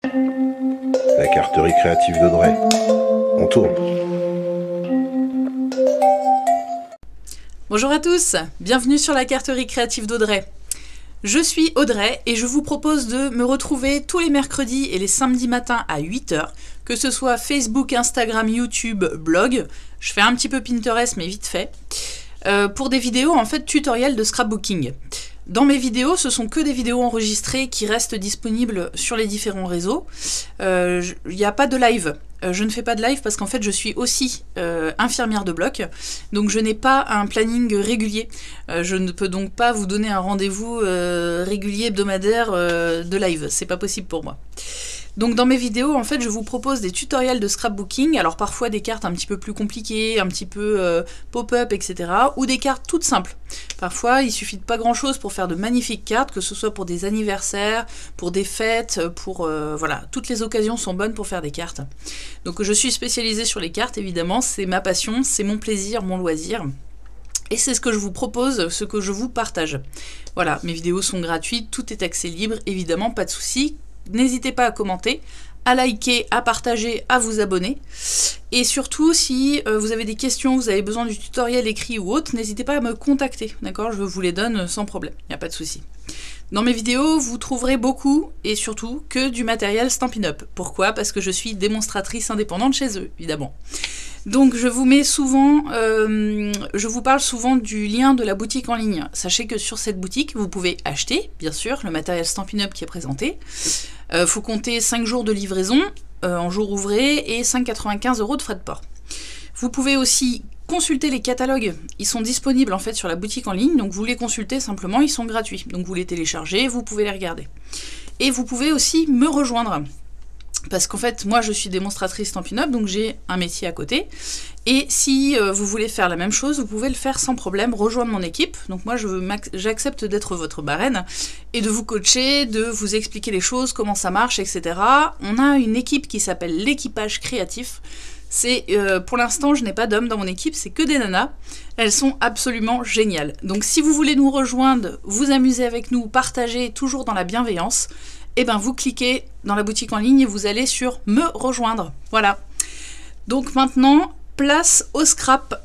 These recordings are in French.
La carterie créative d'Audrey. On tourne. Bonjour à tous, bienvenue sur la carterie créative d'Audrey. Je suis Audrey et je vous propose de me retrouver tous les mercredis et les samedis matins à 8 h, que ce soit Facebook, Instagram, YouTube, blog. Je fais un petit peu Pinterest mais vite fait. Pour des vidéos en fait tutoriels de scrapbooking. Dans mes vidéos, ce sont que des vidéos enregistrées qui restent disponibles sur les différents réseaux. Il n'y a pas de live. Je ne fais pas de live parce qu'en fait je suis aussi infirmière de bloc, donc je n'ai pas un planning régulier. Je ne peux donc pas vous donner un rendez-vous régulier hebdomadaire de live, c'est pas possible pour moi. Donc dans mes vidéos, en fait, je vous propose des tutoriels de scrapbooking, alors parfois des cartes un petit peu plus compliquées, un petit peu pop-up, etc. ou des cartes toutes simples. Parfois, il suffit de pas grand-chose pour faire de magnifiques cartes, que ce soit pour des anniversaires, pour des fêtes, pour... voilà, toutes les occasions sont bonnes pour faire des cartes. Donc je suis spécialisée sur les cartes, évidemment, c'est ma passion, c'est mon plaisir, mon loisir. Et c'est ce que je vous propose, ce que je vous partage. Voilà, mes vidéos sont gratuites, tout est accès libre, évidemment, pas de souci. N'hésitez pas à commenter, à liker, à partager, à vous abonner. Et surtout, si vous avez des questions, vous avez besoin du tutoriel écrit ou autre, n'hésitez pas à me contacter, d'accord? Je vous les donne sans problème, il n'y a pas de souci. Dans mes vidéos, vous trouverez beaucoup, et surtout, que du matériel Stampin' Up. Pourquoi? Parce que je suis démonstratrice indépendante chez eux, évidemment. Donc je vous mets souvent, je vous parle souvent du lien de la boutique en ligne. Sachez que sur cette boutique, vous pouvez acheter, bien sûr, le matériel Stampin' Up qui est présenté. Faut compter 5 jours de livraison en jour ouvré et 5,95 € de frais de port. Vous pouvez aussi consulter les catalogues. Ils sont disponibles en fait sur la boutique en ligne, donc vous les consultez simplement, ils sont gratuits. Donc vous les téléchargez, vous pouvez les regarder. Et vous pouvez aussi me rejoindre. Parce qu'en fait, moi, je suis démonstratrice Stampin' Up, donc j'ai un métier à côté. Et si vous voulez faire la même chose, vous pouvez le faire sans problème, rejoindre mon équipe. Donc moi, j'accepte d'être votre marraine et de vous coacher, de vous expliquer les choses, comment ça marche, etc. On a une équipe qui s'appelle l'équipage créatif. C'est pour l'instant, je n'ai pas d'hommes dans mon équipe, c'est que des nanas. Elles sont absolument géniales. Donc si vous voulez nous rejoindre, vous amuser avec nous, partager, toujours dans la bienveillance, et ben vous cliquez dans la boutique en ligne et vous allez sur me rejoindre. Voilà. Donc maintenant, place au scrap.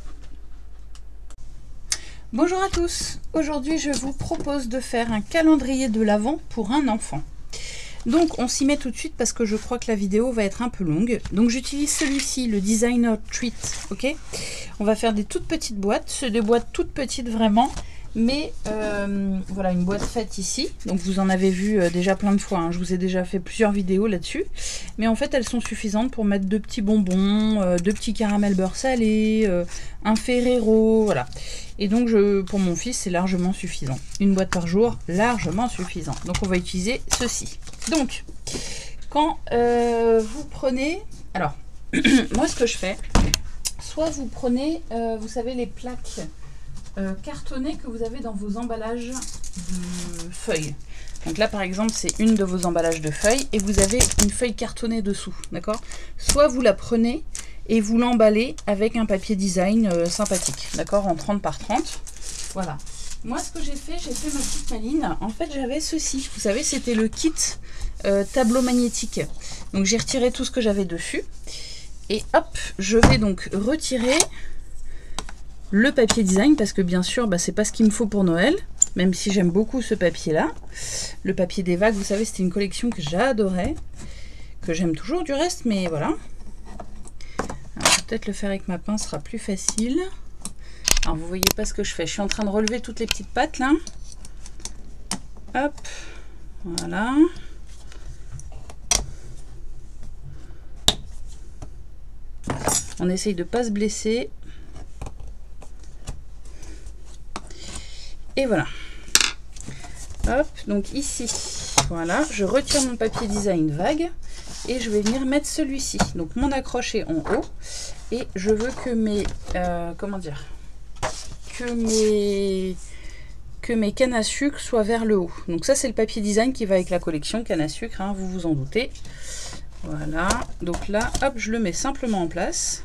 Bonjour à tous. Aujourd'hui, je vous propose de faire un calendrier de l'Avent pour un enfant. Donc on s'y met tout de suite parce que je crois que la vidéo va être un peu longue. Donc j'utilise celui-ci, le Designer Treat, ok? On va faire des toutes petites boîtes, c'est des boîtes toutes petites vraiment. Mais voilà, une boîte faite ici. Donc vous en avez vu déjà plein de fois, hein. Je vous ai déjà fait plusieurs vidéos là-dessus. Mais en fait, elles sont suffisantes pour mettre 2 petits bonbons, 2 petits caramels beurre salé, un Ferrero, voilà. Et donc pour mon fils, c'est largement suffisant. Une boîte par jour, largement suffisant. Donc on va utiliser ceci. Donc, quand vous prenez... Alors, moi ce que je fais, soit vous prenez, vous savez, les plaques... cartonnées que vous avez dans vos emballages de feuilles. Donc là par exemple c'est une de vos emballages de feuilles et vous avez une feuille cartonnée dessous, d'accord? Soit vous la prenez et vous l'emballez avec un papier design sympathique, d'accord? En 30 par 30. Voilà. Moi ce que j'ai fait ma petite maline. En fait j'avais ceci, vous savez c'était le kit tableau magnétique. Donc j'ai retiré tout ce que j'avais dessus et hop, je vais donc retirer le papier design parce que bien sûr c'est pas ce qu'il me faut pour Noël, même si j'aime beaucoup ce papier là. Le papier des vagues, vous savez, c'était une collection que j'adorais, que j'aime toujours du reste, mais voilà. Peut-être le faire avec ma pince sera plus facile. Alors vous voyez pas ce que je fais, je suis en train de relever toutes les petites pattes là. Hop, voilà. On essaye de pas se blesser. Et voilà. Hop, donc ici, voilà, je retire mon papier design vague et je vais venir mettre celui-ci. Donc mon accroche est en haut et je veux que mes, comment dire, que mes cannes à sucre soient vers le haut. Donc ça c'est le papier design qui va avec la collection canne à sucre, hein, vous vous en doutez. Voilà, donc là, hop, je le mets simplement en place.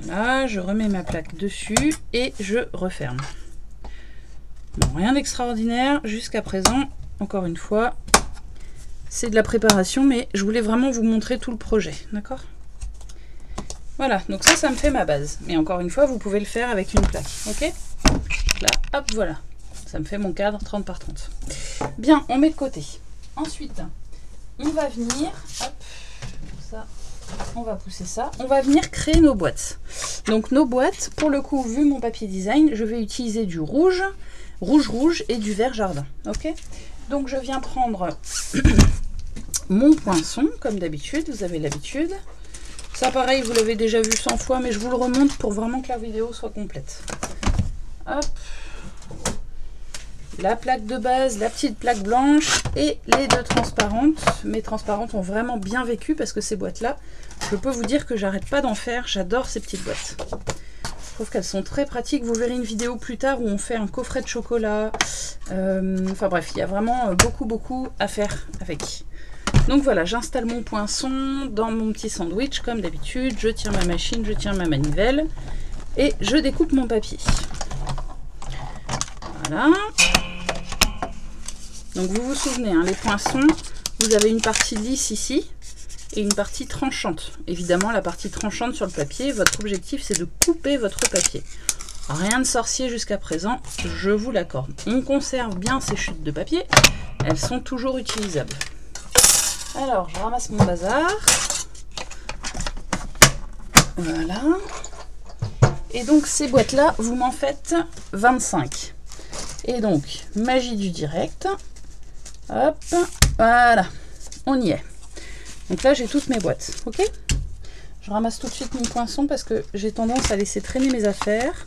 Voilà, je remets ma plaque dessus et je referme. Bon, rien d'extraordinaire jusqu'à présent. Encore une fois, c'est de la préparation, mais je voulais vraiment vous montrer tout le projet, d'accord? Voilà, donc ça me fait ma base. Mais encore une fois, vous pouvez le faire avec une plaque, ok? Là, hop, voilà. Ça me fait mon cadre 30 par 30. Bien, on met de côté. Ensuite, on va venir, hop, ça, on va pousser ça. On va venir créer nos boîtes. Donc nos boîtes, pour le coup, vu mon papier design, je vais utiliser du rouge, rouge et du vert jardin, ok? Donc je viens prendre mon poinçon, comme d'habitude, vous avez l'habitude. Ça pareil, vous l'avez déjà vu 100 fois, mais je vous le remonte pour vraiment que la vidéo soit complète. Hop. La plaque de base, la petite plaque blanche et les deux transparentes. Mes transparentes ont vraiment bien vécu parce que ces boîtes-là, je peux vous dire que j'arrête pas d'en faire. J'adore ces petites boîtes. Je trouve qu'elles sont très pratiques. Vous verrez une vidéo plus tard où on fait un coffret de chocolat. Enfin bref, il y a vraiment beaucoup à faire avec. Donc voilà, j'installe mon poinçon dans mon petit sandwich comme d'habitude. Je tire ma machine, je tire ma manivelle et je découpe mon papier. Voilà. Donc vous vous souvenez, hein, les poinçons, vous avez une partie lisse ici et une partie tranchante. Évidemment, la partie tranchante sur le papier, votre objectif c'est de couper votre papier. Rien de sorcier jusqu'à présent, je vous l'accorde. On conserve bien ces chutes de papier, elles sont toujours utilisables. Alors, je ramasse mon bazar. Voilà. Et donc ces boîtes-là, vous m'en faites 25. Et donc, magie du direct. Hop, voilà, on y est. Donc là, j'ai toutes mes boîtes, ok? Je ramasse tout de suite mon poinçon parce que j'ai tendance à laisser traîner mes affaires.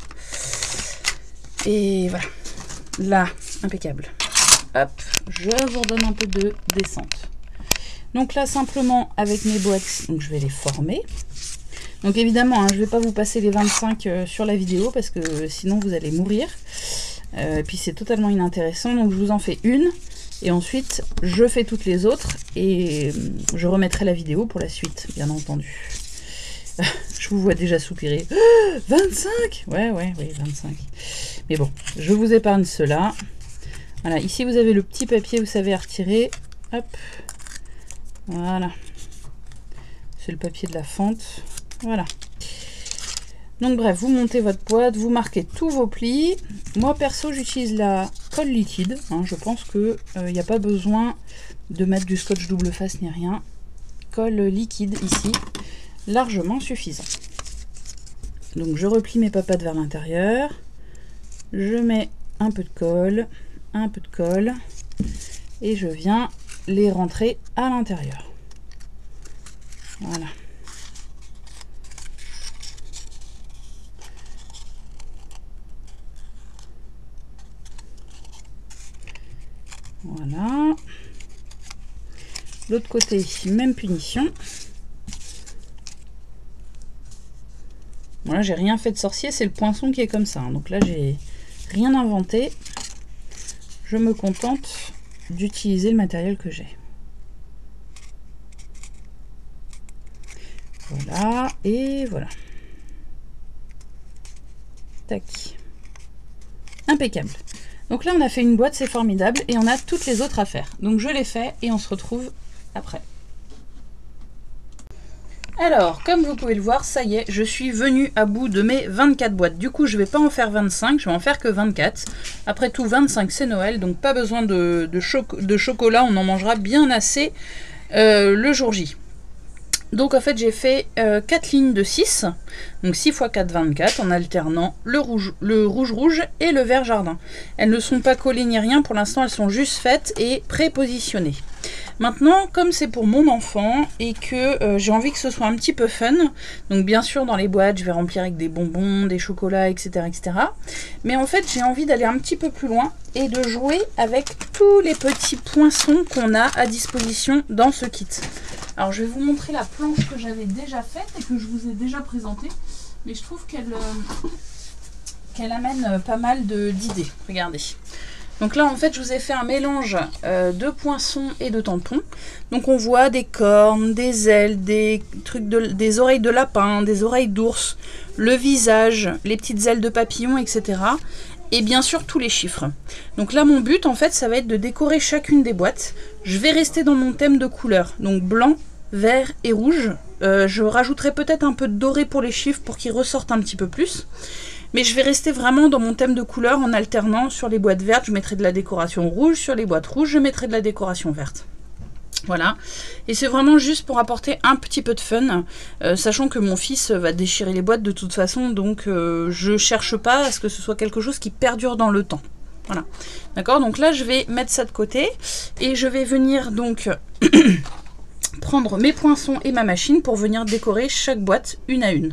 Et voilà, là, impeccable. Hop, je vous redonne un peu de descente. Donc là, simplement, avec mes boîtes, donc je vais les former. Donc évidemment, hein, je ne vais pas vous passer les 25 sur la vidéo parce que sinon vous allez mourir. Et puis c'est totalement inintéressant, donc je vous en fais une. Et ensuite, je fais toutes les autres et je remettrai la vidéo pour la suite, bien entendu. Je vous vois déjà soupirer. 25 ? Ouais, 25. Mais bon, je vous épargne cela. Voilà, ici vous avez le petit papier, vous savez, à retirer. Hop. Voilà. C'est le papier de la fente. Voilà. Donc bref, vous montez votre boîte, vous marquez tous vos plis. Moi perso, j'utilise la colle liquide. Hein, je pense que n'y a pas besoin de mettre du scotch double face ni rien. Colle liquide ici, largement suffisant. Donc je replie mes papates vers l'intérieur. Je mets un peu de colle, et je viens les rentrer à l'intérieur. Voilà. Voilà. L'autre côté, même punition. Voilà, j'ai rien fait de sorcier, c'est le poinçon qui est comme ça. Donc là, j'ai rien inventé. Je me contente d'utiliser le matériel que j'ai. Voilà, et voilà. Tac. Impeccable. Donc là, on a fait une boîte, c'est formidable, et on a toutes les autres à faire. Donc je les fais et on se retrouve après. Alors, comme vous pouvez le voir, ça y est, je suis venue à bout de mes 24 boîtes. Du coup, je ne vais pas en faire 25, je vais en faire que 24. Après tout, 25, c'est Noël, donc pas besoin de chocolat, on en mangera bien assez le jour J. Donc en fait, j'ai fait 4 lignes de 6, donc 6 x 4, 24, en alternant le rouge et le vert jardin. Elles ne sont pas collées ni rien, pour l'instant, elles sont juste faites et prépositionnées. Maintenant, comme c'est pour mon enfant et que j'ai envie que ce soit un petit peu fun, donc bien sûr dans les boîtes je vais remplir avec des bonbons, des chocolats, etc. Mais en fait j'ai envie d'aller un petit peu plus loin et de jouer avec tous les petits poinçons qu'on a à disposition dans ce kit. Alors je vais vous montrer la planche que j'avais déjà faite et que je vous ai déjà présentée, mais je trouve qu'elle amène pas mal d'idées. Regardez. Donc là, en fait, je vous ai fait un mélange de poinçons et de tampons. Donc on voit des cornes, des ailes, des des oreilles de lapin, des oreilles d'ours, le visage, les petites ailes de papillon, etc. Et bien sûr, tous les chiffres. Donc là, mon but, en fait, ça va être de décorer chacune des boîtes. Je vais rester dans mon thème de couleurs. Donc blanc, vert et rouge. Je rajouterai peut-être un peu de doré pour les chiffres pour qu'ils ressortent un petit peu plus. Mais je vais rester vraiment dans mon thème de couleur en alternant. Sur les boîtes vertes, je mettrai de la décoration rouge. Sur les boîtes rouges, je mettrai de la décoration verte. Voilà. Et c'est vraiment juste pour apporter un petit peu de fun. Sachant que mon fils va déchirer les boîtes de toute façon. Donc je cherche pas à ce que ce soit quelque chose qui perdure dans le temps. Voilà. D'accord, donc là je vais mettre ça de côté. Et je vais venir donc prendre mes poinçons et ma machine pour venir décorer chaque boîte une à une.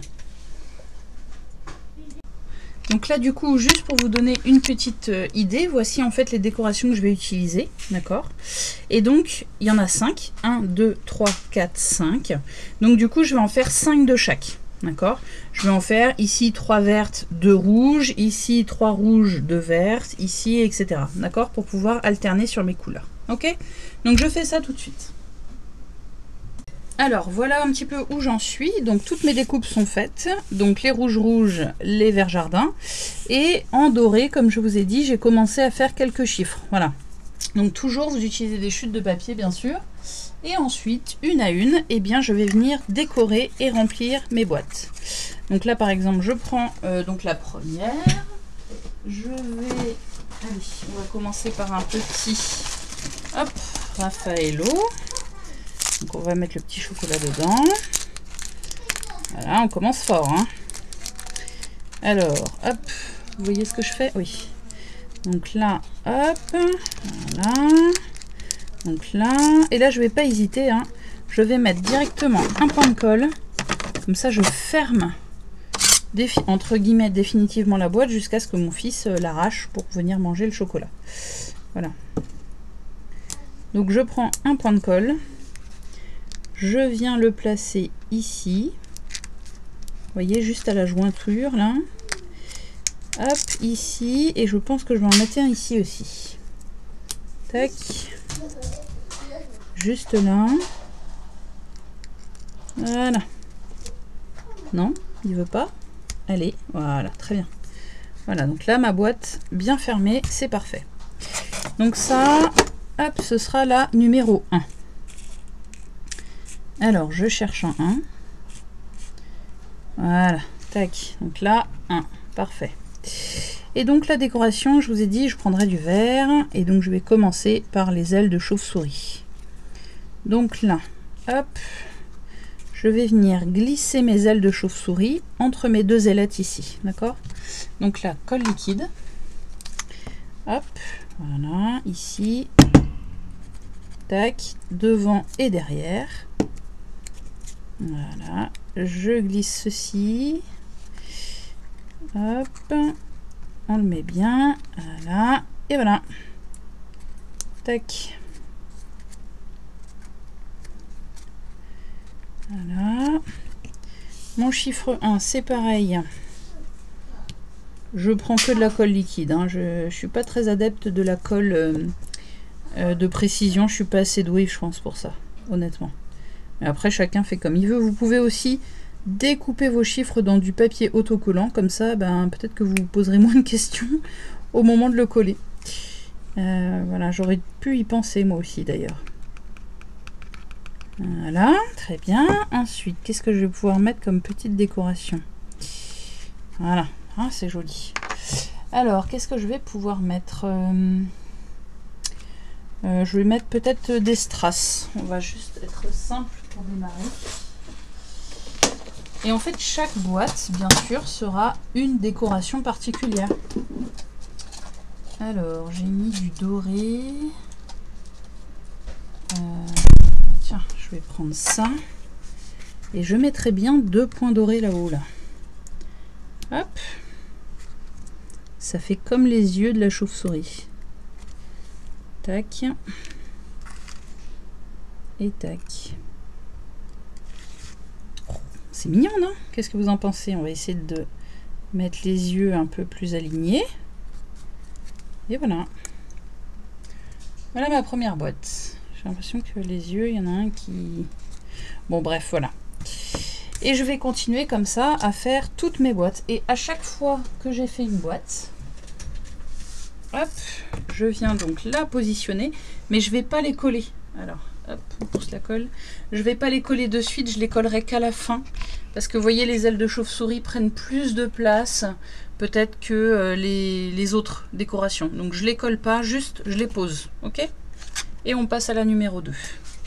Donc là du coup, juste pour vous donner une petite idée, voici en fait les décorations que je vais utiliser, d'accord? Et donc, il y en a 5, 1, 2, 3, 4, 5. Donc du coup, je vais en faire 5 de chaque, d'accord? Je vais en faire ici 3 vertes, 2 rouges, ici 3 rouges, 2 vertes, ici, etc. D'accord? Pour pouvoir alterner sur mes couleurs, ok? Donc je fais ça tout de suite. Alors voilà un petit peu où j'en suis. Donc toutes mes découpes sont faites. Donc les rouges, les verts jardins. Et en doré, comme je vous ai dit, j'ai commencé à faire quelques chiffres. Voilà. Donc toujours vous utilisez des chutes de papier bien sûr. Et ensuite, une à une, eh bien, je vais venir décorer et remplir mes boîtes. Donc là par exemple, je prends donc la première. Je vais... Allez, on va commencer par un petit... Hop, Raffaello. Donc on va mettre le petit chocolat dedans. Voilà, on commence fort, hein. Alors, hop, vous voyez ce que je fais? Oui. Donc là, hop, voilà. Donc là, et là je vais pas hésiter, hein. Je vais mettre directement un point de colle. Comme ça je ferme, entre guillemets, définitivement la boîte jusqu'à ce que mon fils l'arrache pour venir manger le chocolat. Voilà. Donc je prends un point de colle. Je viens le placer ici. Vous voyez, juste à la jointure, là. Hop, ici. Et je pense que je vais en mettre un ici aussi. Tac. Juste là. Voilà. Non, il veut pas. Allez, voilà, très bien. Voilà, donc là, ma boîte bien fermée, c'est parfait. Donc ça, hop, ce sera la numéro 1. Alors, je cherche un 1. Voilà, tac. Donc là, 1. Parfait. Et donc, la décoration, je vous ai dit, je prendrai du vert. Et donc, je vais commencer par les ailes de chauve-souris. Donc là, hop. Je vais venir glisser mes ailes de chauve-souris entre mes deux ailettes ici. D'accord? Donc là, colle liquide. Hop. Voilà, ici. Tac. Devant et derrière. Voilà, je glisse ceci. Hop, on le met bien. Voilà, et voilà. Tac. Voilà. Mon chiffre 1, c'est pareil. Je prends que de la colle liquide. Hein. Je ne suis pas très adepte de la colle de précision. Je ne suis pas assez douée, je pense, pour ça, honnêtement. Mais après, chacun fait comme il veut. Vous pouvez aussi découper vos chiffres dans du papier autocollant. Comme ça, ben, peut-être que vous vous poserez moins de questions au moment de le coller. Voilà, j'aurais pu y penser moi aussi d'ailleurs. Voilà, très bien. Ensuite, qu'est-ce que je vais pouvoir mettre comme petite décoration? Voilà, ah, c'est joli. Alors, qu'est-ce que je vais pouvoir mettre? Je vais mettre peut-être des strass. On va juste être simple pour démarrer. Et en fait, chaque boîte, bien sûr, sera une décoration particulière. Alors, j'ai mis du doré. Tiens, je vais prendre ça. Et je mettrai bien 2 points dorés là-haut, là. Hop. Ça fait comme les yeux de la chauve-souris. Tac. Et tac. C'est mignon, non? Qu'est-ce que vous en pensez? On va essayer de mettre les yeux un peu plus alignés. Et voilà. Voilà ma première boîte. J'ai l'impression que les yeux, il y en a un qui... Bon bref, voilà. Et je vais continuer comme ça à faire toutes mes boîtes. Et à chaque fois que j'ai fait une boîte, hop, je viens donc la positionner, mais je vais pas les coller. Alors, hop, on pousse la colle. Je vais pas les coller de suite, je les collerai qu'à la fin. Parce que vous voyez, les ailes de chauve-souris prennent plus de place, peut-être que les autres décorations. Donc je les colle pas, juste je les pose, ok? Et on passe à la numéro 2.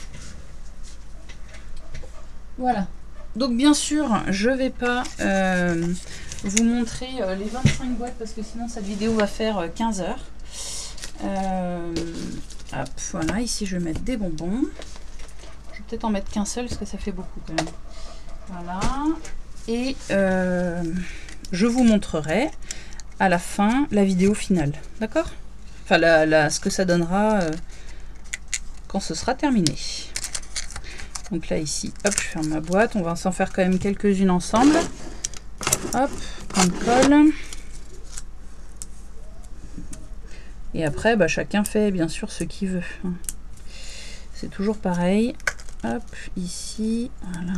Voilà. Donc bien sûr, je vais pas vous montrer les 25 boîtes parce que sinon cette vidéo va faire 15 heures. Hop, voilà, ici je vais mettre des bonbons. Je vais peut-être en mettre qu'un seul parce que ça fait beaucoup quand même. Voilà. Et je vous montrerai à la fin la vidéo finale. D'accord? Enfin, ce que ça donnera quand ce sera terminé. Donc là, ici, hop, je ferme ma boîte. On va s'en faire quand même quelques-unes ensemble. Hop, on colle. Et après, bah, chacun fait bien sûr ce qu'il veut. C'est toujours pareil. Hop, ici, voilà.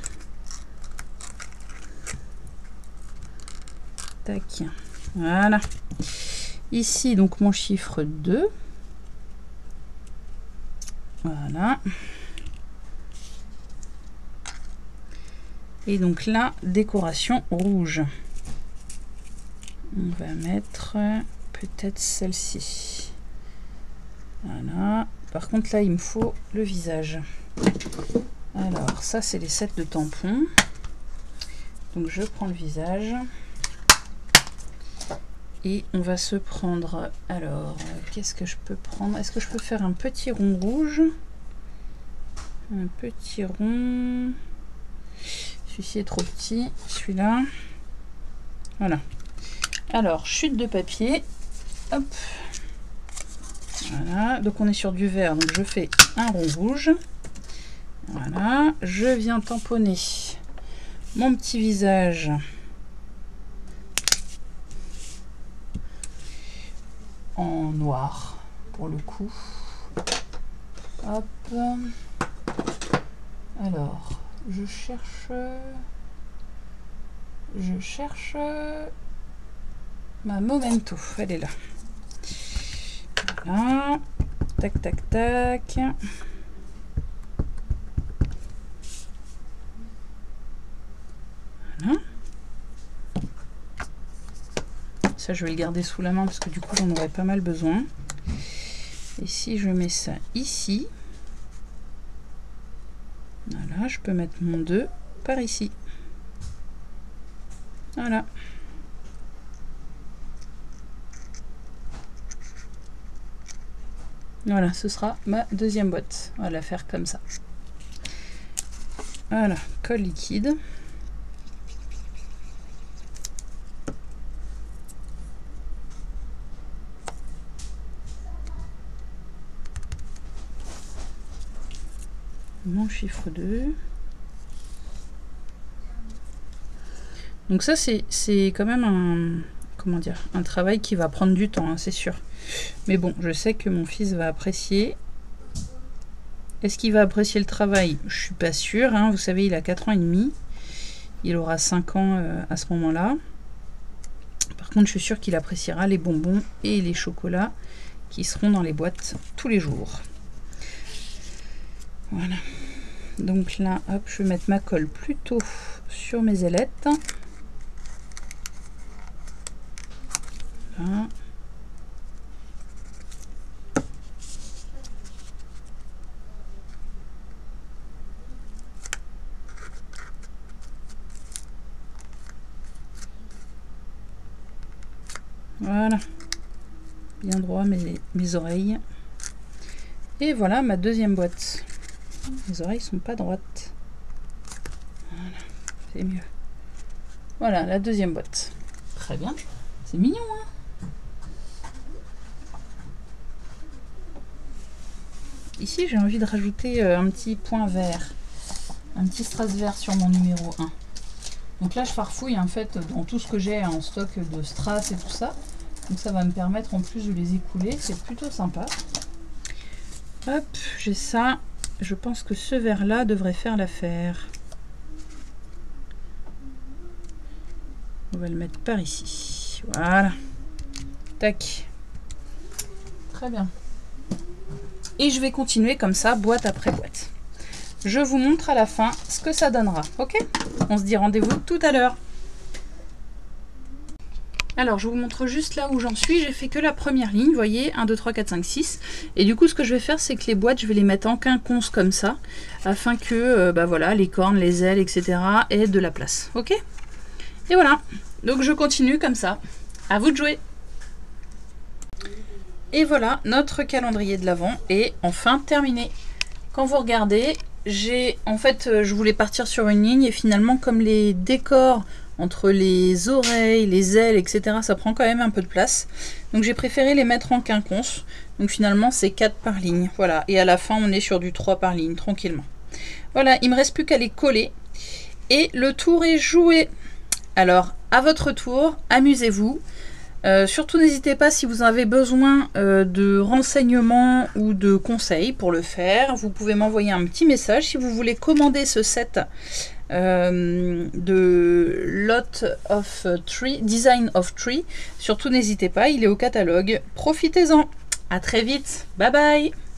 Tac. Voilà. Ici, donc mon chiffre 2. Voilà. Et donc là, décoration rouge. On va mettre peut-être celle-ci. Voilà. Par contre, là, il me faut le visage. Alors, ça, c'est les sets de tampons. Donc, je prends le visage. Et on va se prendre... Alors, qu'est-ce que je peux prendre? Est-ce que je peux faire un petit rond rouge? Un petit rond... Celui-ci est trop petit, celui-là. Voilà. Alors, chute de papier. Hop. Voilà. Donc, on est sur du vert. Donc, je fais un rond rouge. Voilà. Je viens tamponner mon petit visage. En noir, pour le coup. Hop. Alors... Je cherche ma Memento, elle est là. Voilà, tac tac tac. Voilà. Ça je vais le garder sous la main parce que du coup j'en aurai pas mal besoin. Et si je mets ça ici, voilà, je peux mettre mon 2 par ici. Voilà. Voilà, ce sera ma deuxième boîte. On va la faire comme ça. Voilà, colle liquide. Mon chiffre 2. Donc ça c'est quand même un travail qui va prendre du temps, hein, c'est sûr. Mais bon, je sais que mon fils va apprécier. Est-ce qu'il va apprécier le travail? Je suis pas sûre, hein. Vous savez, il a 4 ans et demi. Il aura 5 ans à ce moment-là. Par contre, je suis sûre qu'il appréciera les bonbons et les chocolats qui seront dans les boîtes tous les jours. Voilà. Donc là, hop, je vais mettre ma colle plutôt sur mes ailettes. Voilà. Voilà. Bien droit mes oreilles. Et voilà ma deuxième boîte. Les oreilles sont pas droites. Voilà, c'est mieux. Voilà la deuxième boîte. Très bien. C'est mignon, hein? Ici, j'ai envie de rajouter un petit point vert. Un petit strass vert sur mon numéro 1. Donc là, je farfouille en fait dans tout ce que j'ai en stock de strass et tout ça. Donc ça va me permettre en plus de les écouler. C'est plutôt sympa. Hop, j'ai ça. Je pense que ce verre-là devrait faire l'affaire. On va le mettre par ici. Voilà. Tac. Très bien. Et je vais continuer comme ça, boîte après boîte. Je vous montre à la fin ce que ça donnera. Ok? On se dit rendez-vous tout à l'heure. Alors, je vous montre juste là où j'en suis. J'ai fait que la première ligne, vous voyez, 1, 2, 3, 4, 5, 6. Et du coup, ce que je vais faire, c'est que les boîtes, je vais les mettre en quinconce comme ça, afin que bah voilà, les cornes, les ailes, etc. aient de la place. Ok? Et voilà. Donc, je continue comme ça. À vous de jouer. Et voilà, notre calendrier de l'Avent est enfin terminé. Quand vous regardez, en fait, je voulais partir sur une ligne et finalement, comme les décors entre les oreilles, les ailes, etc., ça prend quand même un peu de place. Donc j'ai préféré les mettre en quinconce. Donc finalement, c'est 4 par ligne. Voilà, et à la fin, on est sur du 3 par ligne, tranquillement. Voilà, il ne me reste plus qu'à les coller. Et le tour est joué. Alors, à votre tour, amusez-vous. Surtout n'hésitez pas si vous avez besoin de renseignements ou de conseils pour le faire. Vous pouvez m'envoyer un petit message si vous voulez commander ce set de Lot of Tree, Design of Tree. Surtout n'hésitez pas, il est au catalogue. Profitez-en. À très vite. Bye bye.